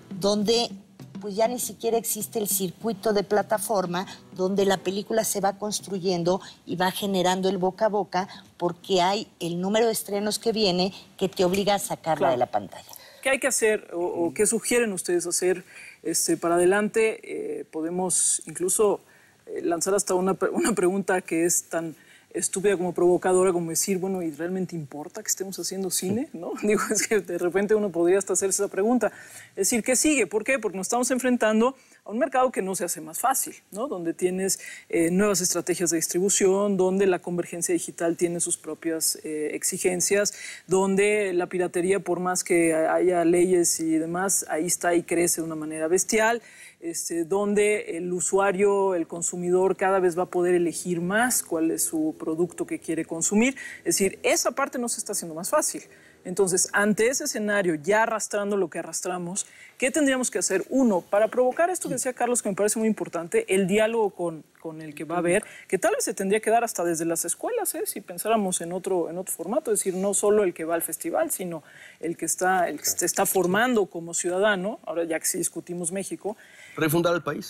donde pues ya ni siquiera existe el circuito de plataforma donde la película se va construyendo y va generando el boca a boca porque hay el número de estrenos que viene que te obliga a sacarla claro. de la pantalla. ¿Qué hay que hacer o, o qué sugieren ustedes hacer este, para adelante? Eh, podemos incluso eh, lanzar hasta una, una pregunta que es tan estúpida como provocadora, como decir, bueno, ¿y realmente importa que estemos haciendo cine? ¿No? Digo, es que de repente uno podría hasta hacerse esa pregunta. Es decir, ¿qué sigue? ¿Por qué? Porque nos estamos enfrentando a un mercado que no se hace más fácil, ¿no? Donde tienes eh, nuevas estrategias de distribución, donde la convergencia digital tiene sus propias eh, exigencias, donde la piratería, por más que haya leyes y demás, ahí está y crece de una manera bestial. Este, donde el usuario, el consumidor, cada vez va a poder elegir más cuál es su producto que quiere consumir. Es decir, esa parte no se está haciendo más fácil. Entonces, ante ese escenario, ya arrastrando lo que arrastramos, ¿qué tendríamos que hacer? Uno, para provocar esto que decía Carlos, que me parece muy importante, el diálogo con, con el que va a haber, que tal vez se tendría que dar hasta desde las escuelas, ¿eh? Si pensáramos en otro, en otro formato, es decir, no solo el que va al festival, sino el que está, el que se está formando como ciudadano, ahora ya que sí discutimos México. Refundar el país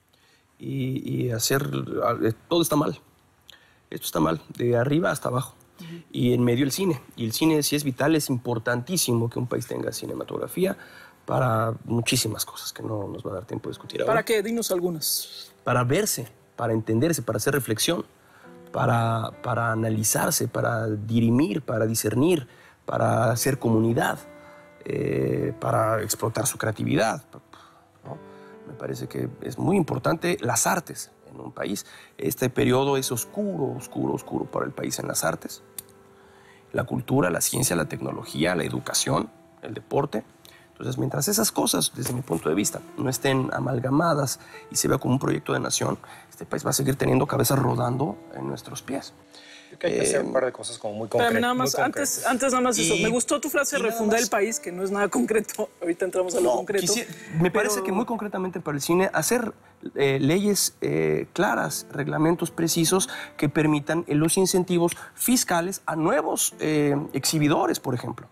y, y hacer... Todo está mal. Esto está mal, de arriba hasta abajo. Uh-huh. Y en medio el cine. Y el cine, si es vital, es importantísimo que un país tenga cinematografía para muchísimas cosas que no nos va a dar tiempo de discutir ahora. ¿Para qué? Dinos algunas. Para verse, para entenderse, para hacer reflexión, para, para analizarse, para dirimir, para discernir, para hacer comunidad, eh, para explotar su creatividad. ¿No? Me parece que es muy importante las artes en un país. Este periodo es oscuro, oscuro, oscuro para el país en las artes. La cultura, la ciencia, la tecnología, la educación, el deporte. Entonces, mientras esas cosas, desde mi punto de vista, no estén amalgamadas y se vea como un proyecto de nación, este país va a seguir teniendo cabezas rodando en nuestros pies. Creo que hay que hacer un par de cosas como muy Pero concretas. nada más, antes, antes nada más eso. Y- Me gustó tu frase, y nada refundar más. el país, que no es nada concreto. Ahorita entramos a lo No, concreto. quisi- me parece Pero- que muy concretamente para el cine, hacer eh, leyes eh, claras, reglamentos precisos que permitan eh, los incentivos fiscales a nuevos eh, exhibidores, por ejemplo,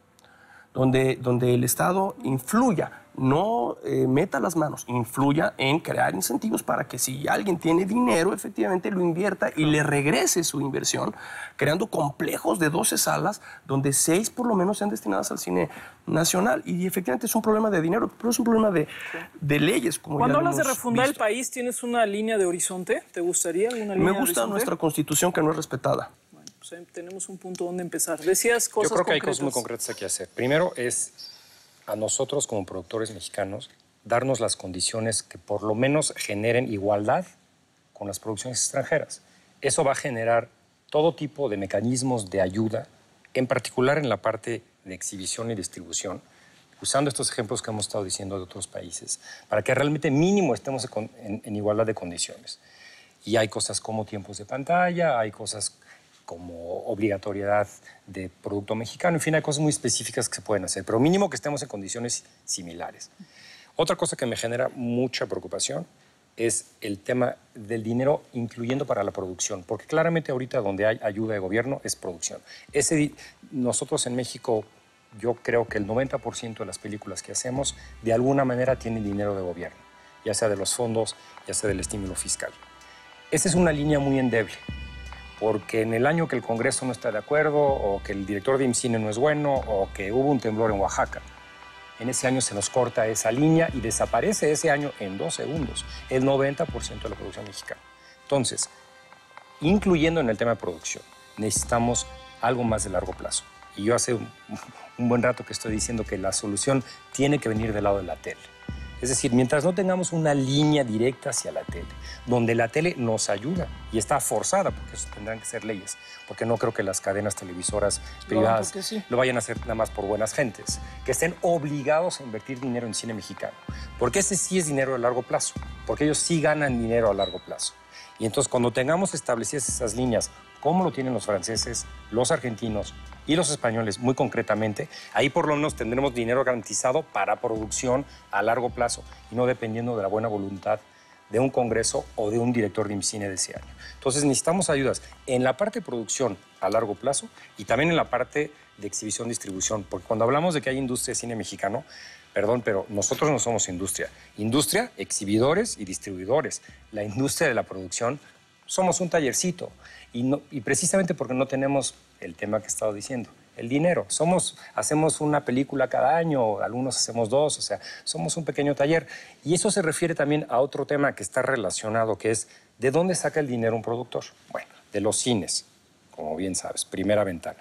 donde, donde el Estado influya, no eh, meta las manos, influya en crear incentivos para que si alguien tiene dinero, efectivamente lo invierta y le regrese su inversión, creando complejos de doce salas, donde seis por lo menos sean destinadas al cine nacional. Y efectivamente es un problema de dinero, pero es un problema de, de leyes. Como Cuando ya hablas de hemos refundar el visto. país, ¿tienes una línea de horizonte? ¿Te gustaría alguna línea Me de gusta horizonte? nuestra constitución que no es respetada. Bueno, pues ahí tenemos un punto donde empezar. Decías cosas Yo creo que hay concretas. cosas muy concretas aquí que hacer. Primero es a nosotros como productores mexicanos darnos las condiciones que por lo menos generen igualdad con las producciones extranjeras. Eso va a generar todo tipo de mecanismos de ayuda, en particular en la parte de exhibición y distribución, usando estos ejemplos que hemos estado diciendo de otros países, para que realmente mínimo estemos en, en- en igualdad de condiciones. Y hay cosas como tiempos de pantalla, hay cosas como obligatoriedad de producto mexicano, en fin, hay cosas muy específicas que se pueden hacer, pero mínimo que estemos en condiciones similares. Otra cosa que me genera mucha preocupación es el tema del dinero, incluyendo para la producción, porque claramente ahorita donde hay ayuda de gobierno es producción. Ese, di- nosotros en México, yo creo que el noventa por ciento de las películas que hacemos de alguna manera tienen dinero de gobierno, ya sea de los fondos, ya sea del estímulo fiscal. Esa es una línea muy endeble, porque en el año que el Congreso no está de acuerdo, o que el director de IMCINE no es bueno, o que hubo un temblor en Oaxaca, en ese año se nos corta esa línea y desaparece ese año en dos segundos el noventa por ciento de la producción mexicana. Entonces, incluyendo en el tema de producción, necesitamos algo más de largo plazo. Y yo hace un, un buen rato que estoy diciendo que la solución tiene que venir del lado de la tele. Es decir, mientras no tengamos una línea directa hacia la tele, donde la tele nos ayuda y está forzada, porque eso tendrán que ser leyes, porque no creo que las cadenas televisoras privadas porque sí. lo vayan a hacer nada más por buenas gentes, que estén obligados a invertir dinero en cine mexicano, porque ese sí es dinero a largo plazo, porque ellos sí ganan dinero a largo plazo. Y entonces cuando tengamos establecidas esas líneas, como lo tienen los franceses, los argentinos y los españoles muy concretamente, ahí por lo menos tendremos dinero garantizado para producción a largo plazo y no dependiendo de la buena voluntad de un congreso o de un director de IMCINE de ese año. Entonces necesitamos ayudas en la parte de producción a largo plazo y también en la parte de exhibición-distribución, porque cuando hablamos de que hay industria de cine mexicano, perdón, pero nosotros no somos industria. Industria, exhibidores y distribuidores. La industria de la producción somos un tallercito. Y, no, y precisamente porque no tenemos el tema que he estado diciendo, el dinero. Somos, hacemos una película cada año, algunos hacemos dos, o sea, somos un pequeño taller. Y eso se refiere también a otro tema que está relacionado, que es ¿de dónde saca el dinero un productor? Bueno, de los cines, como bien sabes, primera ventana.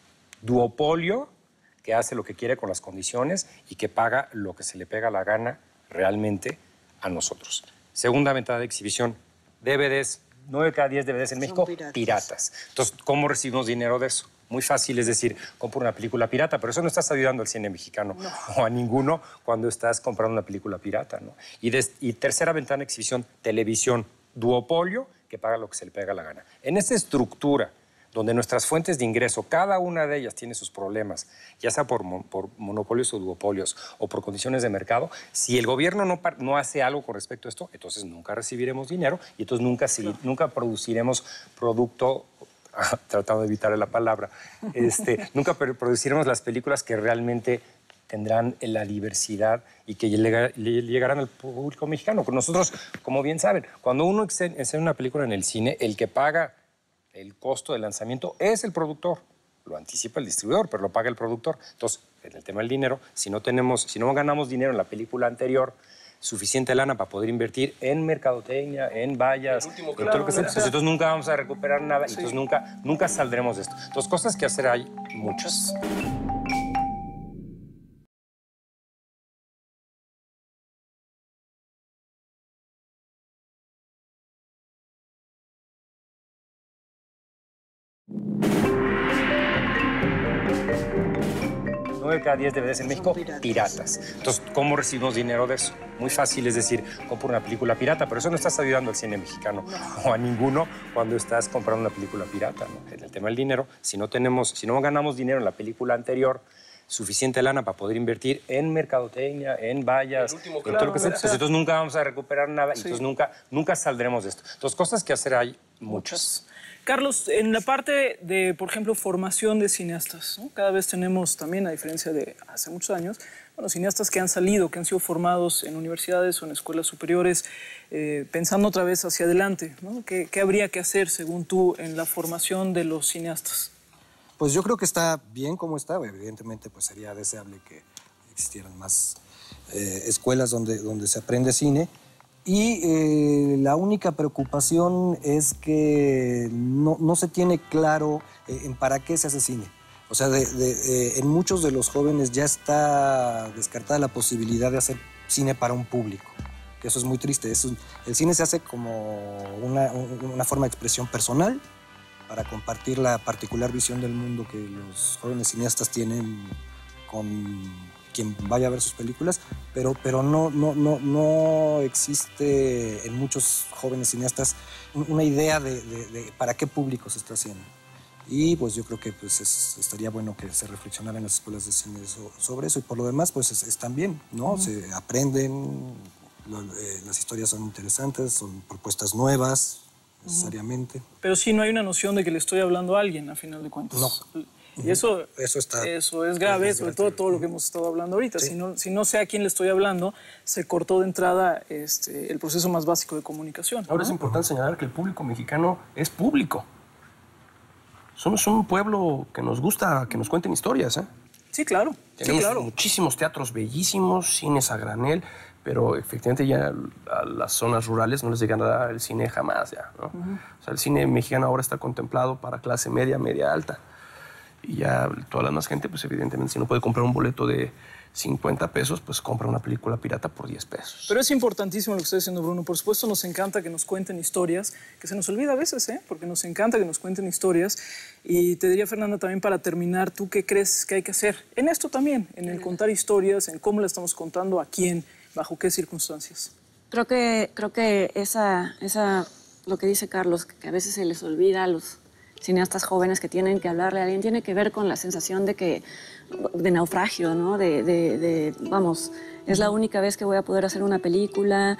Duopolio, que hace lo que quiere con las condiciones y que paga lo que se le pega la gana realmente a nosotros. Segunda ventana de exhibición, D V Ds, nueve de cada diez D V Ds en México, piratas. piratas. Entonces, ¿cómo recibimos dinero de eso? Muy fácil, es decir, compro una película pirata, pero eso no estás ayudando al cine mexicano no. o a ninguno cuando estás comprando una película pirata, ¿no? Y, des, y tercera ventana de exhibición, televisión, duopolio, que paga lo que se le pega la gana. En esa estructura, donde nuestras fuentes de ingreso, cada una de ellas tiene sus problemas, ya sea por, por monopolios o duopolios o por condiciones de mercado, si el gobierno no, no hace algo con respecto a esto, entonces nunca recibiremos dinero y entonces nunca, sí, nunca produciremos producto, tratando de evitar la palabra, este, nunca produciremos las películas que realmente tendrán la diversidad y que llegarán al público mexicano. Nosotros, como bien saben, cuando uno estrena una película en el cine, el que paga el costo de lanzamiento es el productor. Lo anticipa el distribuidor, pero lo paga el productor. Entonces, en el tema del dinero, si no tenemos, si no ganamos dinero en la película anterior, suficiente lana para poder invertir en mercadotecnia, en vallas, en todo lo que sea, pues entonces nunca vamos a recuperar nada, sí. Entonces nunca, nunca saldremos de esto. Entonces, cosas que hacer hay muchas. nueve de cada diez D V Ds en México, piratas. piratas. Entonces, ¿cómo recibimos dinero de eso? Muy fácil, es decir, compro una película pirata, pero eso no estás ayudando al cine mexicano no. o a ninguno cuando estás comprando una película pirata, ¿no? En el tema del dinero, si no tenemos, si no ganamos dinero en la película anterior, suficiente lana para poder invertir en mercadotecnia, en vallas, en claro, todo lo que sea, pues entonces nunca vamos a recuperar nada, sí. entonces nunca, nunca saldremos de esto. Entonces, cosas que hacer hay muchas. Carlos, en la parte de, por ejemplo, formación de cineastas, ¿no? Cada vez tenemos también, a diferencia de hace muchos años, bueno, cineastas que han salido, que han sido formados en universidades o en escuelas superiores, eh, pensando otra vez hacia adelante, ¿no? ¿Qué, ¿Qué habría que hacer, según tú, en la formación de los cineastas? Pues yo creo que está bien como está. Evidentemente, pues sería deseable que existieran más eh, escuelas donde, donde se aprende cine. Y eh, la única preocupación es que no, no se tiene claro eh, en para qué se hace cine. O sea, de, de, eh, en muchos de los jóvenes ya está descartada la posibilidad de hacer cine para un público, que eso es muy triste. Es un, el cine se hace como una, una forma de expresión personal para compartir la particular visión del mundo que los jóvenes cineastas tienen con quien vaya a ver sus películas, pero, pero no, no, no, no existe en muchos jóvenes cineastas una idea de, de, de para qué público se está haciendo. Y pues yo creo que pues es, estaría bueno que se reflexionara en las escuelas de cine so, sobre eso, y por lo demás pues es, están bien, ¿no? Uh-huh. Se aprenden, lo, eh, las historias son interesantes, son propuestas nuevas, uh-huh. necesariamente. Pero sí no hay una noción de que le estoy hablando a alguien, a final de cuentas. No. Y eso, eso, está, eso es grave, es sobre todo todo lo que hemos estado hablando ahorita. Sí. Si, no, si no sé a quién le estoy hablando, se cortó de entrada este, el proceso más básico de comunicación. Ahora ¿no? es importante señalar que el público mexicano es público. Somos un pueblo que nos gusta que nos cuenten historias, ¿eh? Sí, claro. Tenemos sí, claro. muchísimos teatros bellísimos, cines a granel, pero efectivamente ya a las zonas rurales no les llegará el cine jamás, ya, ¿no? Uh-huh. O sea, el cine mexicano ahora está contemplado para clase media, media alta. Y ya toda la más gente, pues evidentemente, si no puede comprar un boleto de cincuenta pesos, pues compra una película pirata por diez pesos. Pero es importantísimo lo que está diciendo Bruno. Por supuesto, nos encanta que nos cuenten historias, que se nos olvida a veces, ¿eh? Porque nos encanta que nos cuenten historias. Y te diría, Fernanda, también para terminar, ¿tú qué crees que hay que hacer? En esto también, en el contar historias, en cómo la estamos contando, a quién, bajo qué circunstancias. Creo que, creo que esa, esa, lo que dice Carlos, que a veces se les olvida a los cineastas jóvenes que tienen que hablarle a alguien, tiene que ver con la sensación de que, de naufragio, ¿no? De, de, de, vamos, es la única vez que voy a poder hacer una película,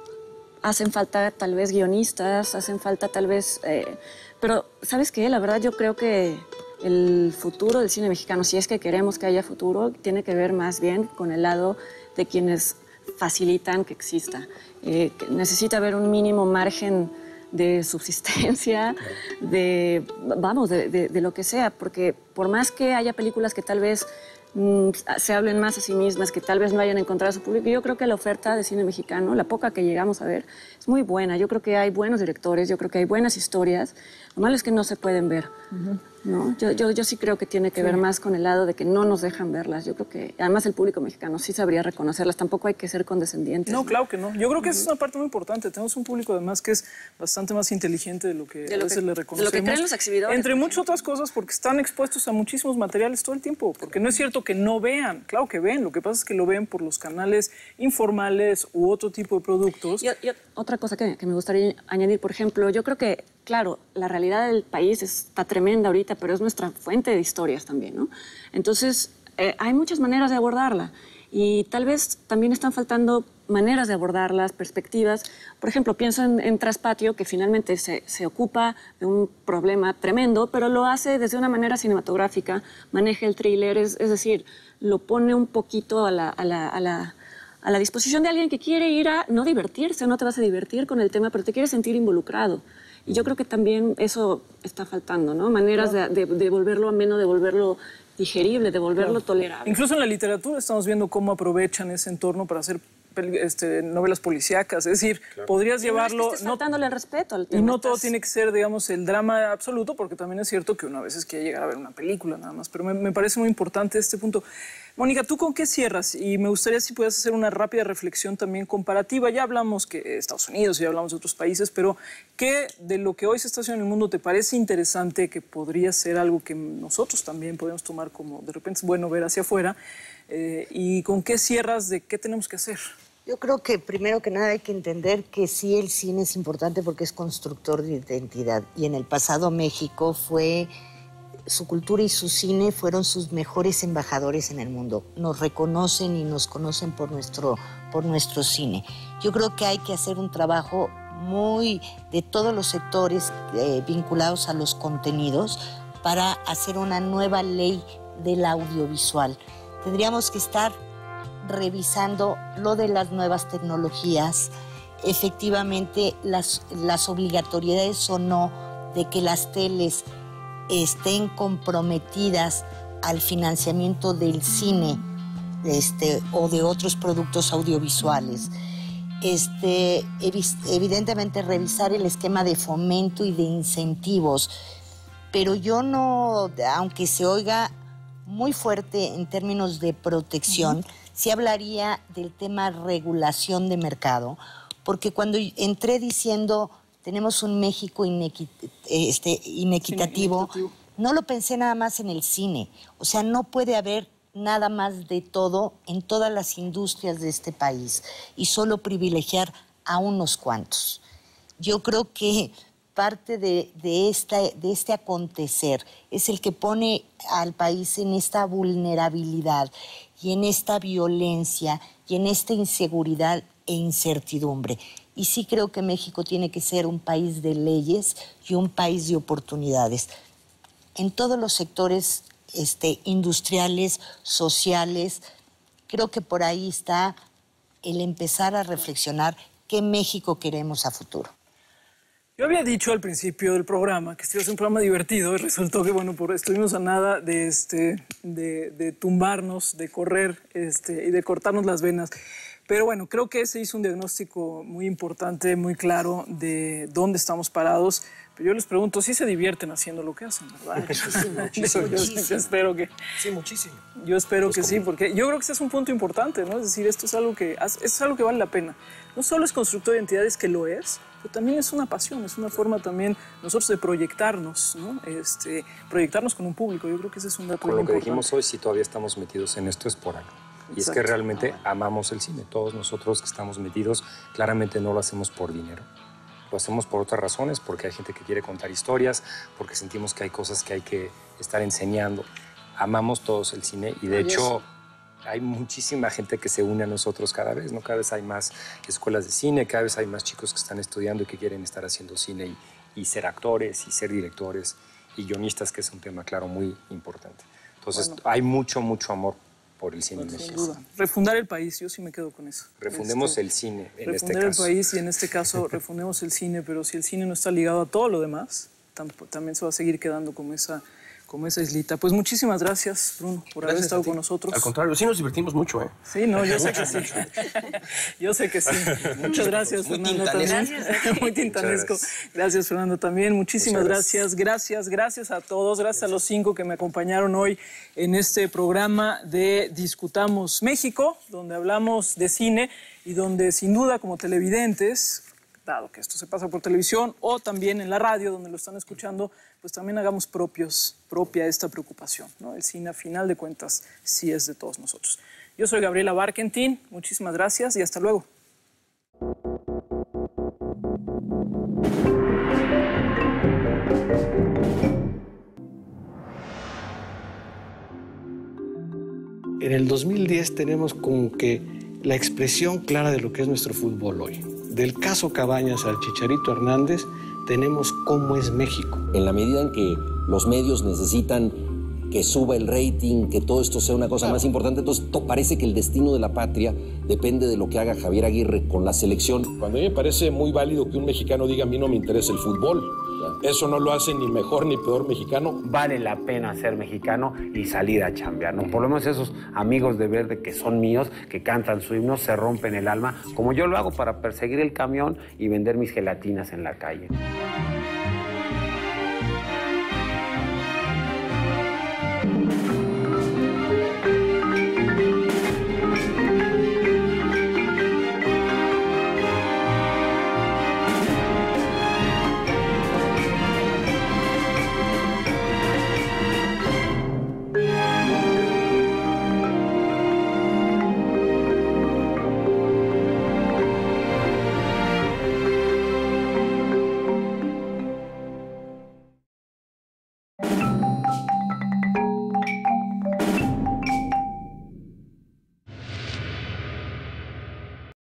hacen falta tal vez guionistas, hacen falta tal vez, eh, pero ¿sabes qué? La verdad yo creo que el futuro del cine mexicano, si es que queremos que haya futuro, tiene que ver más bien con el lado de quienes facilitan que exista. Eh, que necesita haber un mínimo margen de subsistencia, de, vamos, de, de, de lo que sea, porque por más que haya películas que tal vez mm, se hablen más a sí mismas, que tal vez no hayan encontrado a su público, yo creo que la oferta de cine mexicano, la poca que llegamos a ver, es muy buena. Yo creo que hay buenos directores, yo creo que hay buenas historias, lo malo es que no se pueden ver. Uh-huh. ¿No? Yo, yo, yo sí creo que tiene que sí. ver más con el lado de que no nos dejan verlas. Yo creo que, además, el público mexicano sí sabría reconocerlas. Tampoco hay que ser condescendientes. No, ¿no? Claro que no. Yo creo que uh-huh. esa es una parte muy importante. Tenemos un público, además, que es bastante más inteligente de lo que de lo a veces que, le reconocemos. De lo que creen los exhibidores. Entre muchas otras cosas, porque están expuestos a muchísimos materiales todo el tiempo. Porque no es cierto que no vean. Claro que ven. Lo que pasa es que lo ven por los canales informales u otro tipo de productos. Y, y otra cosa que, que me gustaría añadir, por ejemplo, yo creo que, claro, la realidad del país está tremenda ahorita, pero es nuestra fuente de historias también, ¿no? Entonces, eh, hay muchas maneras de abordarla y tal vez también están faltando maneras de abordarlas, perspectivas. Por ejemplo, pienso en, en Traspatio, que finalmente se, se ocupa de un problema tremendo, pero lo hace desde una manera cinematográfica, maneja el thriller, es, es decir, lo pone un poquito a la, a la, a la a la disposición de alguien que quiere ir a no divertirse, no te vas a divertir con el tema, pero te quieres sentir involucrado. Y yo creo que también eso está faltando, ¿no? Maneras de, de, de volverlo ameno, de volverlo digerible, de volverlo claro. tolerable. Incluso en la literatura estamos viendo cómo aprovechan ese entorno para hacer este, novelas policíacas, es decir, claro. podrías llevarlo... No es que estés faltándole al respeto al tema. Y no estás... todo tiene que ser, digamos, el drama absoluto, porque también es cierto que uno a veces quiere llegar a ver una película nada más, pero me, me parece muy importante este punto. Mónica, ¿tú con qué cierras? Y me gustaría si puedes hacer una rápida reflexión también comparativa. Ya hablamos que Estados Unidos, ya hablamos de otros países, pero ¿qué de lo que hoy se está haciendo en el mundo te parece interesante que podría ser algo que nosotros también podemos tomar como, de repente es bueno ver hacia afuera? Eh, ¿Y con qué cierras de qué tenemos que hacer? Yo creo que primero que nada hay que entender que sí el cine es importante porque es constructor de identidad. Y en el pasado México fue... Su cultura y su cine fueron sus mejores embajadores en el mundo. Nos reconocen y nos conocen por nuestro, por nuestro cine. Yo creo que hay que hacer un trabajo muy de todos los sectores eh, vinculados a los contenidos para hacer una nueva ley del audiovisual. Tendríamos que estar revisando lo de las nuevas tecnologías, efectivamente las, las obligatoriedades o no de que las teles estén comprometidas al financiamiento del cine este, o de otros productos audiovisuales. Este, evidentemente revisar el esquema de fomento y de incentivos, pero yo no, aunque se oiga muy fuerte en términos de protección, uh-huh. sí hablaría del tema regulación de mercado, porque cuando entré diciendo tenemos un México inequi, este, inequitativo, sí, inequitativo, no lo pensé nada más en el cine, o sea, no puede haber nada más de todo en todas las industrias de este país y solo privilegiar a unos cuantos. Yo creo que parte de, de, esta, de este acontecer es el que pone al país en esta vulnerabilidad y en esta violencia y en esta inseguridad e incertidumbre. Y sí creo que México tiene que ser un país de leyes y un país de oportunidades. En todos los sectores este, industriales, sociales, creo que por ahí está el empezar a reflexionar qué México queremos a futuro. Yo había dicho al principio del programa que este iba a ser un programa divertido y resultó que, bueno, por, estuvimos a nada de, este, de, de tumbarnos, de correr este, y de cortarnos las venas. Pero bueno, creo que se hizo un diagnóstico muy importante, muy claro de dónde estamos parados. Pero yo les pregunto, ¿sí se divierten haciendo lo que hacen, verdad? Muchísimo, muchísimo. Yo, yo, yo espero que... Sí, muchísimo. Yo espero pues que como... sí, porque yo creo que ese es un punto importante, ¿no? Es decir, esto es algo que, esto es algo que vale la pena. No solo es constructor de identidades, que lo es, pero también es una pasión, es una forma también nosotros de proyectarnos, ¿no? Este, proyectarnos con un público. Yo creo que ese es un dato muy importante. Con lo que dijimos hoy, si todavía estamos metidos en esto es por algo. Y Exacto. es que realmente amamos el cine. Todos nosotros que estamos metidos, claramente no lo hacemos por dinero. Lo hacemos por otras razones, porque hay gente que quiere contar historias, porque sentimos que hay cosas que hay que estar enseñando. Amamos todos el cine y de Ay, hecho eso. hay muchísima gente que se une a nosotros cada vez, ¿no? Cada vez hay más escuelas de cine, cada vez hay más chicos que están estudiando y que quieren estar haciendo cine y, y ser actores y ser directores y guionistas, que es un tema, claro, muy importante. Entonces bueno. hay mucho, mucho amor por el cine. Sin duda. Refundar el país, yo sí me quedo con eso. Refundemos este, el cine, en este caso. Refundar el país y en este caso refundemos el cine, pero si el cine no está ligado a todo lo demás, tam también se va a seguir quedando como esa, como esa islita. Pues muchísimas gracias, Bruno, por gracias haber estado con nosotros. Al contrario, sí nos divertimos mucho, ¿eh? Sí, no, yo sé que sí. Yo sé que sí. Muchas gracias, muy Fernando, también. Muy tintanesco. Gracias. gracias, Fernando, también. Muchísimas gracias. gracias. Gracias, gracias a todos. Gracias, gracias a los cinco que me acompañaron hoy en este programa de Discutamos México, donde hablamos de cine y donde, sin duda, como televidentes, dado que esto se pasa por televisión o también en la radio, donde lo están escuchando, pues también hagamos propios, propia esta preocupación, ¿no? El cine, a final de cuentas, sí es de todos nosotros. Yo soy Gabriela Barkentin, muchísimas gracias y hasta luego. En el dos mil diez tenemos como que la expresión clara de lo que es nuestro fútbol hoy. Del caso Cabañas al Chicharito Hernández, tenemos cómo es México. En la medida en que los medios necesitan que suba el rating, que todo esto sea una cosa claro. más importante. Entonces parece que el destino de la patria depende de lo que haga Javier Aguirre con la selección. Cuando a mí me parece muy válido que un mexicano diga a mí no me interesa el fútbol. Eso no lo hace ni mejor ni peor mexicano. Vale la pena ser mexicano y salir a chambear, ¿no? Por lo menos esos amigos de verde que son míos, que cantan su himno, se rompen el alma, como yo lo hago para perseguir el camión y vender mis gelatinas en la calle.